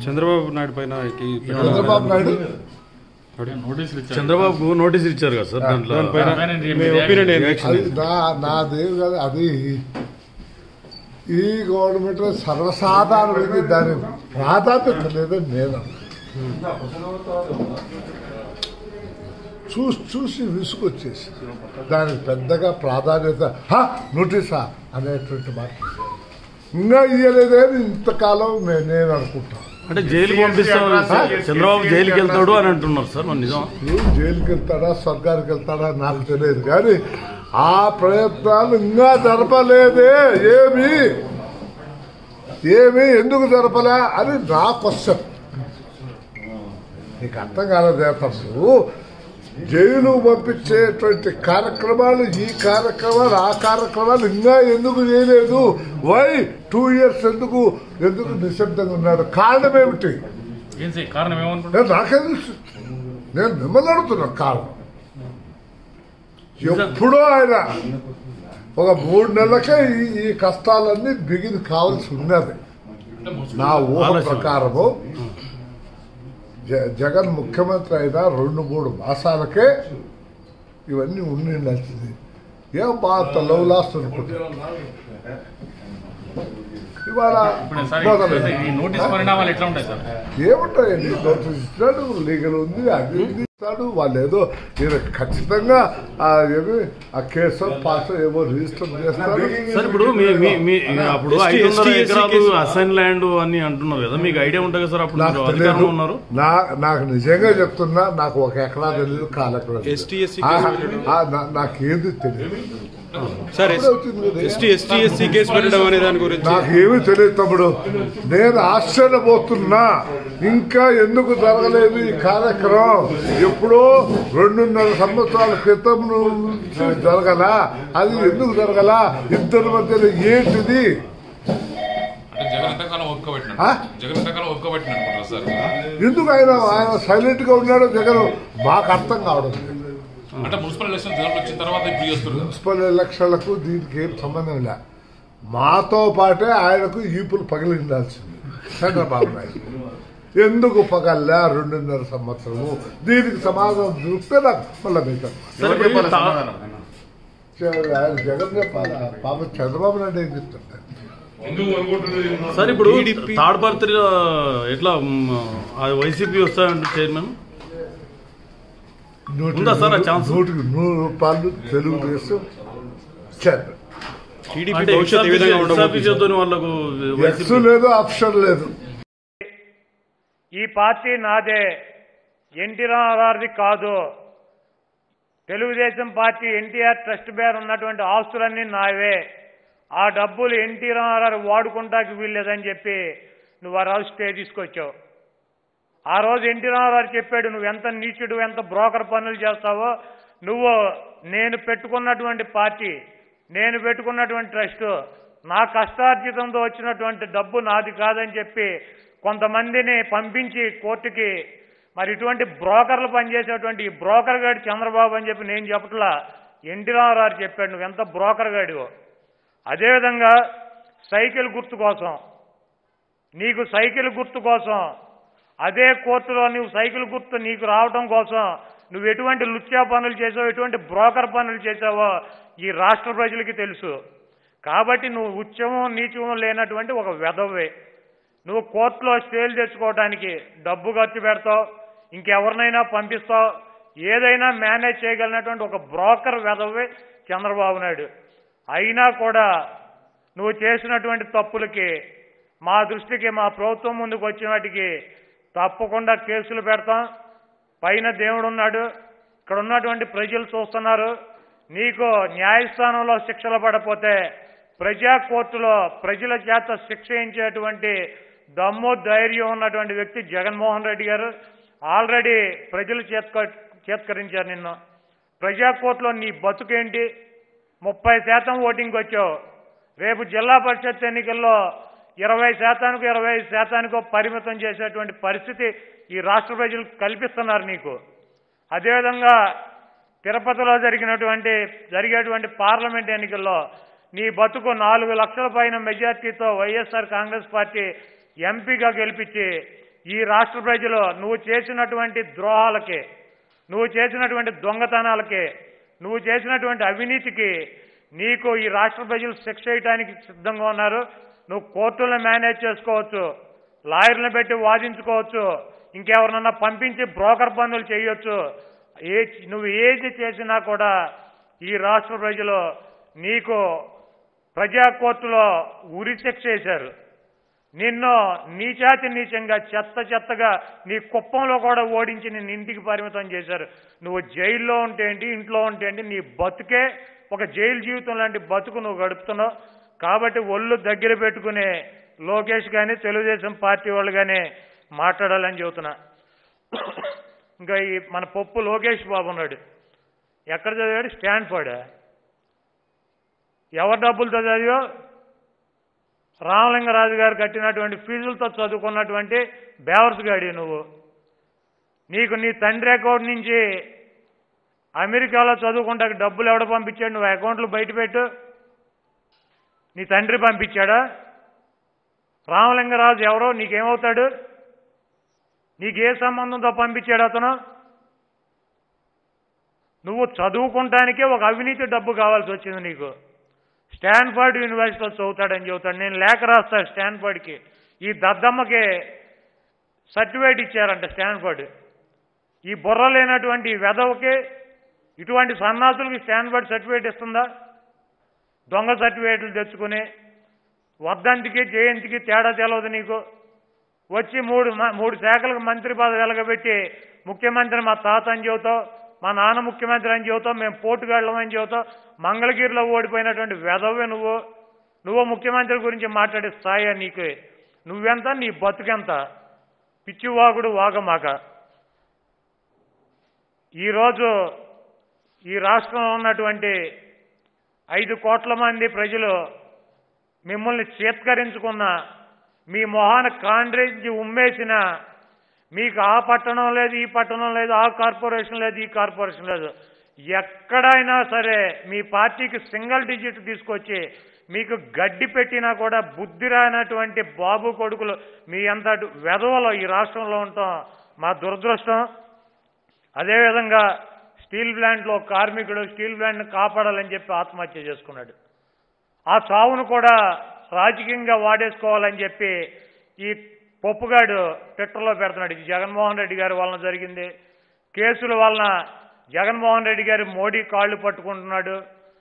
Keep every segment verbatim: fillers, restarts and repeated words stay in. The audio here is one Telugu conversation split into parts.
చంద్రబాబు నాయుడు పైన చంద్రబాబు నాయుడు చంద్రబాబు నోటీసులు ఇచ్చారు కదా సార్, నాదేం కాదు అది. ఈ గవర్నమెంట్ సర్వసాధారణమైంది, దాని ప్రాధాన్యత లేదని నేను చూసి చూసి విసుకొచ్చేసి దానికి పెద్దగా ప్రాధాన్యత నోటీసా అనేటువంటి మాట ఇంకా ఇయ్యలేదే ఇంతకాలం నేను అనుకుంటాను. అంటే జైలుకి పంపిస్తాం, చంద్రబాబు జైలుకి వెళ్తాడు అని అంటున్నారు సార్. మన నిజం జైలుకి వెళ్తాడా స్వర్గానికి వెళ్తాడా నాకు తెలియదు, కానీ ఆ ప్రయత్నాలు ఇంకా జరపలేదే. ఏమి ఏమి ఎందుకు జరపలే అని నా క్వశ్చన్. నీకు అర్థం కాలేదే తప్పు. జైలు పంపించేటువంటి కార్యక్రమాలు, ఈ కార్యక్రమాలు, ఆ కార్యక్రమాలు ఇంకా ఎందుకు చేయలేదు? వై టూ ఇయర్స్ ఎందుకు ఎందుకు నిశ్శబ్దంగా ఉన్నాడు? కారణం ఏమిటి? నాకే తెలుసు, నేను మిమ్మల్ని అడుగుతున్నాను కారణం. ఎప్పుడో ఆయన ఒక మూడు నెలలకే ఈ ఈ కష్టాలన్నీ బిగిన్ కావాల్సి ఉన్నది. నా ఊహ ప్రకారము జగన్ ముఖ్యమంత్రి అయినా రెండు మూడు మాసాలకే ఇవన్నీ ఉండిండాల్సింది. ఏం బాగా లవ్ లాస్ట్ అనుకుంటా. ఇవాళ ఏముంటాయండి, నోటీస్ ఇచ్చినాడు, లీగల్ ఉంది, అది ఇస్తాడు. వాళ్ళు ఏదో నేను ఖచ్చితంగా ఏమి ఆ కేసు పాస్ ఏమో రిజిస్టర్ చేస్తారు సార్. ఇప్పుడు అప్పుడు ఐదు వందల ఎకరాలు అసైన్ ల్యాండ్ అని అంటున్నారు కదా, మీకు ఐడియా ఉంటుంది సార్? అప్పుడు నాకు తెలియదు. నాకు నిజంగా చెప్తున్నా, నాకు ఒక ఎకరా తెలియదు, కాలెకరా నాకేది తెలియదు. నాకేమీ తెలియదు తమ్ముడు. నేను ఆశ్చర్యపోతున్నా, ఇంకా ఎందుకు జరగలేదు ఈ కార్యక్రమం? ఎప్పుడో రెండున్నర సంవత్సరాల క్రితం జరగలా, అది ఎందుకు జరగలా? ఇద్దరి మధ్యలో ఏంటిది? ఎందుకు ఆయన ఆయన సైలెంట్ గా ఉన్నాడో జగన్ మాకు అర్థం కావడం. అంటే మున్సిపల్ ఎలక్షన్ వచ్చిన తర్వాత మున్సిపల్ ఎలక్షన్లకు దీనికి ఏం సంబంధం లే. మాతో పాటే ఆయనకు ఈపులు పగిలిండాల్సింది చంద్రబాబు నాయుడు. ఎందుకు పగల్లా రెండున్నర సంవత్సరము? దీనికి సమాధానం దొరికితే నాకు మళ్ళీ మిగతా ఆయన జగన్ చెప్పాలా? పాప చంద్రబాబు నాయుడు ఏం చెప్తుంటారు సార్? ఇప్పుడు థర్డ్ బర్త్ ఎట్లా వైసీపీ వస్తాయంటే చైర్మన్ నూటికి నూరు రూపాయలు తెలుగుదేశం లేదు, ఆప్షన్ లేదు. ఈ పార్టీ నాదే, ఎన్టీ రామారావుది కాదు. తెలుగుదేశం పార్టీ ఎన్టీఆర్ ట్రస్ట్ పేరు ఉన్నటువంటి ఆస్తులన్నీ నావే. ఆ డబ్బులు ఎన్టీ రామారావు వాడుకుంటాకి వీల్లేదని చెప్పి నువ్వు ఆ రోజు స్టే తీసుకొచ్చావు. ఆ రోజు ఎన్టీ రామారావు చెప్పాడు, నువ్వు ఎంత నీచుడు, ఎంత బ్రోకర్ పనులు చేస్తావో. నువ్వు నేను పెట్టుకున్నటువంటి పార్టీ, నేను పెట్టుకున్నటువంటి ట్రస్ట్, నా కష్టార్జితంతో వచ్చినటువంటి డబ్బు నాది కాదని చెప్పి కొంతమందిని పంపించి కోర్టుకి, మరి ఇటువంటి బ్రోకర్లు పనిచేసేటువంటి ఈ బ్రోకర్ గాడు చంద్రబాబు అని చెప్పి నేను చెప్పట్లా, ఎన్టీ రామారావు చెప్పాడు నువ్వు ఎంత బ్రోకర్ గాడివో. అదేవిధంగా సైకిల్ గుర్తు కోసం, నీకు సైకిల్ గుర్తు కోసం అదే కోర్టులో నువ్వు సైకిల్ గుర్తు నీకు రావడం కోసం నువ్వు ఎటువంటి లుచ్చా పనులు చేసావో, ఎటువంటి బ్రోకర్ పనులు చేసావో ఈ రాష్ట్ర ప్రజలకి తెలుసు. కాబట్టి నువ్వు ఉచ్చము నీచము లేనటువంటి ఒక వెధవే. నువ్వు కోర్టులో స్టేలు తెచ్చుకోవడానికి డబ్బు ఖర్చు పెడతావు, ఇంకెవరినైనా పంపిస్తావు, ఏదైనా మేనేజ్ చేయగలిగినటువంటి ఒక బ్రోకర్ వెధవే చంద్రబాబు నాయుడు. అయినా కూడా నువ్వు చేసినటువంటి తప్పులకి మా దృష్టికి, మా ప్రభుత్వం ముందుకు వచ్చిన వాటికి తప్పకుండా కేసులు పెడతాం. పైన దేవుడు ఉన్నాడు, ఇక్కడ ఉన్నటువంటి ప్రజలు చూస్తున్నారు. నీకు న్యాయస్థానంలో శిక్షలు పడపోతే ప్రజా కోర్టులో ప్రజల చేత శిక్షించేటువంటి దమ్ము ధైర్యం ఉన్నటువంటి వ్యక్తి జగన్మోహన్ రెడ్డి గారు. ఆల్రెడీ ప్రజలు చేత్క చేత్కరించారు నిన్ను. ప్రజా కోర్టులో నీ బతుకేంటి? ముప్పై శాతం ఓటింగ్కి వచ్చావు. రేపు జిల్లా పరిషత్ ఎన్నికల్లో ఇరవై శాతానికి ఇరవై ఐదు శాతానికో పరిమితం చేసేటువంటి పరిస్థితి ఈ రాష్ట్ర ప్రజలు కల్పిస్తున్నారు నీకు. అదేవిధంగా తిరుపతిలో జరిగినటువంటి జరిగేటువంటి పార్లమెంట్ ఎన్నికల్లో నీ బతుకు నాలుగు లక్షల పైన మెజార్టీతో వైఎస్ఆర్ కాంగ్రెస్ పార్టీ ఎంపీగా గెలిపించి ఈ రాష్ట్ర ప్రజలు నువ్వు చేసినటువంటి ద్రోహాలకి, నువ్వు చేసినటువంటి దొంగతనాలకి, నువ్వు చేసినటువంటి అవినీతికి నీకు ఈ రాష్ట్ర ప్రజలు శిక్ష వేయడానికి సిద్ధంగా ఉన్నారు. నువ్వు కోర్టులను మేనేజ్ చేసుకోవచ్చు, లాయర్లను పెట్టి వాదించుకోవచ్చు, ఇంకెవరినన్నా పంపించి బ్రోకర్ పనులు చేయొచ్చు. ఏ నువ్వు ఏది చేసినా కూడా ఈ రాష్ట్ర ప్రజలు నీకు ప్రజా కోర్టులో ఉరి శిక్ష వేశారు. నిన్ను నీచాతి నీచంగా చెత్త చెత్తగా నీ కుప్పంలో కూడా ఓడించి నిన్ను ఇంటికి పరిమితం చేశారు. నువ్వు జైల్లో ఉంటే ఏంటి, ఇంట్లో ఉంటే ఏంటి, నీ బతుకే ఒక జైలు జీవితం లాంటి బతుకు నువ్వు గడుపుతున్నావు. కాబట్టి ఒళ్ళు దగ్గర పెట్టుకుని లోకేష్ కానీ తెలుగుదేశం పార్టీ వాళ్ళు కానీ మాట్లాడాలని చెబుతున్నా. ఇంకా ఈ మన పప్పు లోకేష్ బాబు ఉన్నాడు, ఎక్కడ చదివాడు? స్టాన్ఫర్డ్. ఎవరి డబ్బులతో చదివో? రామలింగరాజు గారు కట్టినటువంటి ఫీజులతో చదువుకున్నటువంటి బేవర్స్ గాడి నువ్వు. నీకు నీ తండ్రి అకౌంట్ నుంచి అమెరికాలో చదువుకుంటానికి డబ్బులు ఎవడ పంపించాడు? నువ్వు అకౌంట్లు బయట పెట్టు. నీ తండ్రి పంపించాడా? రామలింగరాజు ఎవరో నీకేమవుతాడు? నీకే సంబంధంతో పంపించాడు అతను? నువ్వు చదువుకుంటానికే ఒక అవినీతి డబ్బు కావాల్సి వచ్చింది నీకు. స్టాన్ఫర్డ్ యూనివర్సిటీలో చదువుతాడని చెబుతాడు. నేను లేఖ రాస్తాను స్టాన్ఫర్డ్కి. ఈ దద్దమ్మకి సర్టిఫికేట్ ఇచ్చారంట స్టాన్ఫర్డ్. ఈ బుర్ర లేనటువంటి వెధవకి, ఇటువంటి సన్నాసులకి స్టాన్ఫర్డ్ సర్టిఫికేట్ ఇస్తుందా? దొంగ సర్టిఫికేట్లు తెచ్చుకుని వర్ధంతికి జయంతికి తేడా తెలవదు నీకు. వచ్చి మూడు మూడు శాఖలకు మంత్రి పదవి వెలగబెట్టి ముఖ్యమంత్రి మా తాత అని చెబుతావు, మా నాన్న ముఖ్యమంత్రి అని చెబుతావు, మేము పోటుగాళ్ళం అని చెబుతావు. మంగళగిరిలో ఓడిపోయినటువంటి వెధవే నువ్వు. నువ్వు ముఖ్యమంత్రి గురించి మాట్లాడే స్థాయి నీకు. నువ్వెంత, నీ బతుకెంత? పిచ్చివాగుడు వాగమాక. ఈరోజు ఈ రాష్ట్రంలో ఉన్నటువంటి ఐదు కోట్ల మంది ప్రజలు మిమ్మల్ని చేత్కరించుకున్న, మీ మొహాన కాండ్రించి ఉమ్మేసిన, మీకు ఆ పట్టణం లేదు, ఈ పట్టణం లేదు, ఆ కార్పొరేషన్ లేదు, ఈ కార్పొరేషన్ లేదు, ఎక్కడైనా సరే మీ పార్టీకి సింగిల్ డిజిట్ తీసుకొచ్చి మీకు గడ్డి పెట్టినా కూడా బుద్ధి రానటువంటి బాబు కొడుకులు మీ అంత వెధవలో ఈ రాష్ట్రంలో ఉంటాం మా దురదృష్టం. అదేవిధంగా స్టీల్ ప్లాంట్లో కార్మికుడు స్టీల్ ప్లాంట్ని కాపాడాలని చెప్పి ఆత్మహత్య చేసుకున్నాడు. ఆ చావును కూడా రాజకీయంగా వాడేసుకోవాలని చెప్పి ఈ పప్పుగాడు ట్విట్టర్లో పెడుతున్నాడు. ఇది జగన్మోహన్ రెడ్డి గారి వలన జరిగింది. కేసుల వలన జగన్మోహన్ రెడ్డి గారు మోడీ కాళ్ళు పట్టుకుంటున్నాడు.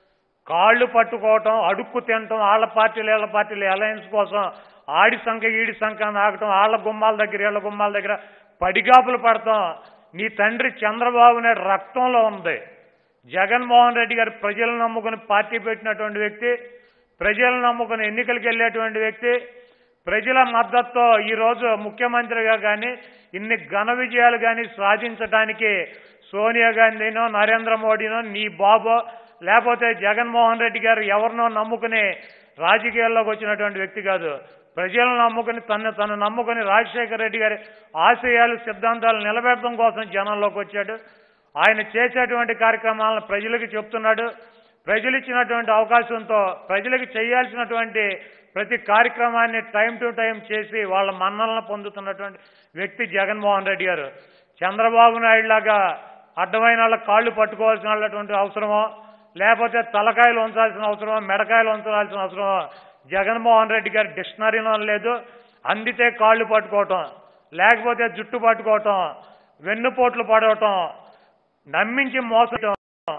కాళ్ళు పట్టుకోవటం, అడుక్కు తినటం, వాళ్ళ పార్టీలు వీళ్ళ పార్టీలు అలయన్స్ కోసం ఆడి సంఖ్య ఈడి సంఖ్య నాకటం, వాళ్ళ గుమ్మాల దగ్గర వీళ్ళ గుమ్మాల దగ్గర పడిగాపులు పడతాం నీ తండ్రి చంద్రబాబు నాయుడు రక్తంలో ఉంది. జగన్మోహన్ రెడ్డి గారు ప్రజలను నమ్ముకుని పార్టీ పెట్టినటువంటి వ్యక్తి, ప్రజలను నమ్ముకుని ఎన్నికలకు వెళ్ళేటువంటి వ్యక్తి. ప్రజల మద్దతుతో ఈరోజు ముఖ్యమంత్రిగా కానీ ఇన్ని ఘన విజయాలు కానీ సాధించడానికి సోనియా గాంధీనో నరేంద్ర మోడీనో నీ బాబో లేకపోతే జగన్మోహన్ రెడ్డి గారు ఎవరినో నమ్ముకుని రాజకీయాల్లోకి వచ్చినటువంటి వ్యక్తి కాదు. ప్రజలను నమ్ముకుని తను తను నమ్ముకుని రాజశేఖర రెడ్డి గారి ఆశయాలు సిద్ధాంతాలు నిలబెట్టడం కోసం జనంలోకి వచ్చాడు. ఆయన చేసేటువంటి కార్యక్రమాలను ప్రజలకు చెప్తున్నాడు. ప్రజలు ఇచ్చినటువంటి అవకాశంతో ప్రజలకు చేయాల్సినటువంటి ప్రతి కార్యక్రమాన్ని టైం టు టైం చేసి వాళ్ళ మన్నలను పొందుతున్నటువంటి వ్యక్తి జగన్మోహన్ రెడ్డి గారు. చంద్రబాబు నాయుడు లాగా అడ్డమైన వాళ్ళ కాళ్ళు పట్టుకోవాల్సినటువంటి అవసరమో లేకపోతే తలకాయలు ఉంచాల్సిన అవసరమో మెడకాయలు ఉంచాల్సిన అవసరమో జగన్మోహన్ రెడ్డి గారి డిక్షనరీలో లేదు. అందితే కాళ్ళు పట్టుకోవటం, లేకపోతే జుట్టు పట్టుకోవటం, వెన్నుపోట్లు పడవటం, నమ్మించి మోసటం,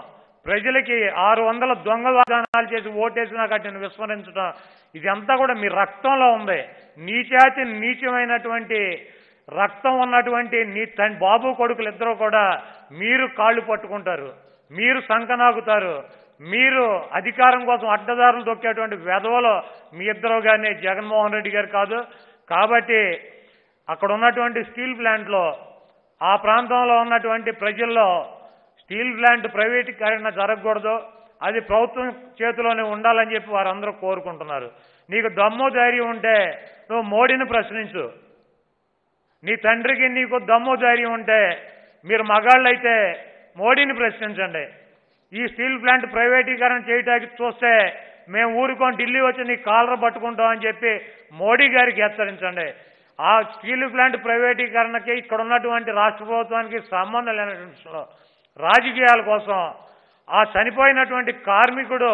ప్రజలకి ఆరు వందల దొంగ వాగ్దానాలు చేసి ఓటేసినా కట్టిన విస్మరించడం, ఇదంతా కూడా మీ రక్తంలో ఉంది. నీచాతి నీచమైనటువంటి రక్తం ఉన్నటువంటి నీ తన బాబు కొడుకులు ఇద్దరు కూడా మీరు కాళ్ళు పట్టుకుంటారు, మీరు సంకనాగుతారు, మీరు అధికారం కోసం అడ్డదారులు దొక్కేటువంటి వెధవలో మీ ఇద్దరు కానీ జగన్మోహన్ రెడ్డి గారు కాదు. కాబట్టి అక్కడ ఉన్నటువంటి స్టీల్ ప్లాంట్లో ఆ ప్రాంతంలో ఉన్నటువంటి ప్రజల్లో స్టీల్ ప్లాంట్ ప్రైవేటీకరణ జరగకూడదు, అది ప్రభుత్వం చేతిలోనే ఉండాలని చెప్పి వారందరూ కోరుకుంటున్నారు. నీకు దమ్ము ధైర్యం ఉంటే నువ్వు మోడీని ప్రశ్నించు. నీ తండ్రికి నీకు దమ్ము ధైర్యం ఉంటే మీరు మగాళ్ళు అయితే మోడీని ప్రశ్నించండి. ఈ స్టీల్ ప్లాంట్ ప్రైవేటీకరణ చేయడానికి చూస్తే మేము ఊరుకొని ఢిల్లీ వచ్చి నీ కాలర పట్టుకుంటామని చెప్పి మోడీ గారికి హెచ్చరించండి. ఆ స్టీల్ ప్లాంట్ ప్రైవేటీకరణకి ఇక్కడ ఉన్నటువంటి రాష్ట్ర ప్రభుత్వానికి సంబంధం లేనటువంటి విషయంలో రాజకీయాల కోసం ఆ చనిపోయినటువంటి కార్మికుడు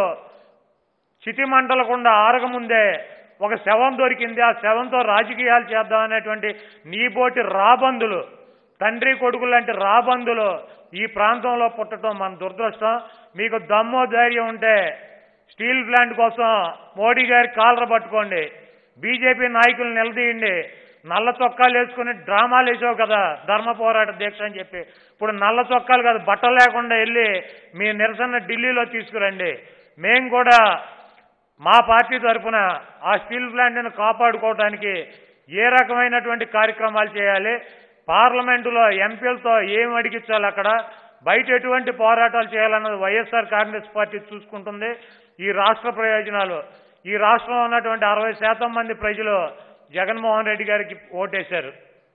చితి మంటలకుండా ఆరగముందే ఒక శవం దొరికింది, ఆ శవంతో రాజకీయాలు చేద్దామనేటువంటి నీబోటి రాబందులు, తండ్రి కొడుకులు లాంటి రాబందులు ఈ ప్రాంతంలో పుట్టడం మన దురదృష్టం. మీకు దమ్మో ధైర్యం ఉంటే స్టీల్ ప్లాంట్ కోసం మోడీ గారి కాలర పట్టుకోండి, బీజేపీ నాయకులు నిలదీయండి. నల్ల చొక్కాలు వేసుకుని డ్రామాలు వేసావు కదా ధర్మ పోరాట దీక్ష అని చెప్పి, ఇప్పుడు నల్ల చొక్కాలు కాదు బట్టలు లేకుండా వెళ్ళి మీ నిరసన ఢిల్లీలో తీసుకురండి. మేము కూడా మా పార్టీ తరఫున ఆ స్టీల్ ప్లాంట్ను కాపాడుకోవడానికి ఏ రకమైనటువంటి కార్యక్రమాలు చేయాలి, పార్లమెంటులో ఎంపీలతో ఏం అడిగించాలి, అక్కడ బయట ఎటువంటి పోరాటాలు చేయాలన్నది వైఎస్ఆర్ కాంగ్రెస్ పార్టీ చూసుకుంటుంది. ఈ రాష్ట్ర ప్రయోజనాలు, ఈ రాష్ట్రంలో ఉన్నటువంటి అరవై శాతం మంది ప్రజలు జగన్మోహన్ రెడ్డి గారికి ఓటేశారు.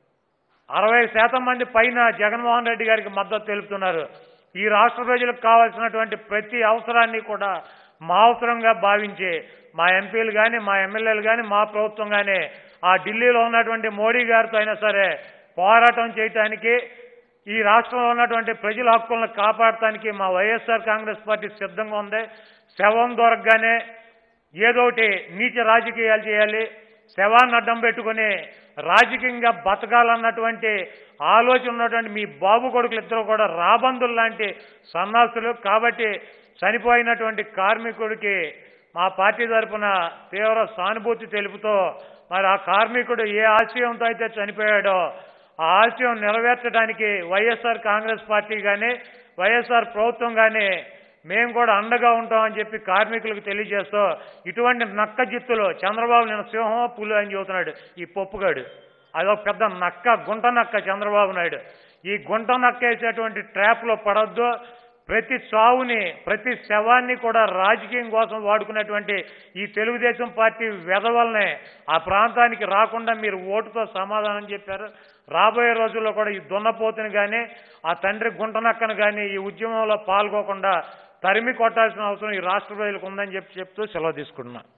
అరవై శాతం మంది పైన జగన్మోహన్ రెడ్డి గారికి మద్దతు తెలుపుతున్నారు. ఈ రాష్ట్ర ప్రజలకు కావాల్సినటువంటి ప్రతి అవసరాన్ని కూడా మా అవసరంగా భావించి మా ఎంపీలు కానీ మా ఎమ్మెల్యేలు కానీ మా ప్రభుత్వం కానీ ఆ ఢిల్లీలో ఉన్నటువంటి మోడీ గారితో అయినా సరే పోరాటం చేయటానికి, ఈ రాష్ట్రంలో ఉన్నటువంటి ప్రజల హక్కులను కాపాడటానికి మా వైఎస్ఆర్ కాంగ్రెస్ పార్టీ సిద్ధంగా ఉంది. శవం దొరకగానే ఏదోటి నీచ రాజకీయాలు చేయాలి, శవాన్ని అడ్డం పెట్టుకుని రాజకీయంగా బతకాలన్నటువంటి ఆలోచన ఉన్నటువంటి మీ బాబు కొడుకులు ఇద్దరు కూడా రాబందులు లాంటి సన్నాసులు. కాబట్టి చనిపోయినటువంటి కార్మికుడికి మా పార్టీ తరఫున తీవ్ర సానుభూతి తెలుపుతూ, మరి ఆ కార్మికుడు ఏ ఆశయంతో అయితే చనిపోయాడో ఆ ఆశయం నెరవేర్చడానికి వైఎస్ఆర్ కాంగ్రెస్ పార్టీ కానీ వైఎస్ఆర్ ప్రభుత్వం కానీ మేము కూడా అండగా ఉంటామని చెప్పి కార్మికులకు తెలియజేస్తూ, ఇటువంటి నక్క జిత్తులు చంద్రబాబు నేను సింహం పులి అని చెబుతున్నాడు ఈ పప్పుగాడు, అదొక పెద్ద నక్క, గుంట నక్క చంద్రబాబు నాయుడు. ఈ గుంట నక్క వేసేటువంటి ట్రాప్లో పడొద్దు. ప్రతి చావుని ప్రతి శవాన్ని కూడా రాజకీయం కోసం వాడుకునేటువంటి ఈ తెలుగుదేశం పార్టీ వెధవల్నే ఆ ప్రాంతానికి రాకుండా మీరు ఓటుతో సమాధానం చెప్పారు. రాబోయే రోజుల్లో కూడా ఈ దున్నపోతుని కానీ ఆ తండ్రి గుంటనక్కను కానీ ఈ ఉద్యమంలో పాల్గొకుండా తరిమి కొట్టాల్సిన అవసరం ఈ రాష్ట్ర ప్రజలకు ఉందని చెప్పి చెప్తూ సెలవు తీసుకుంటున్నా.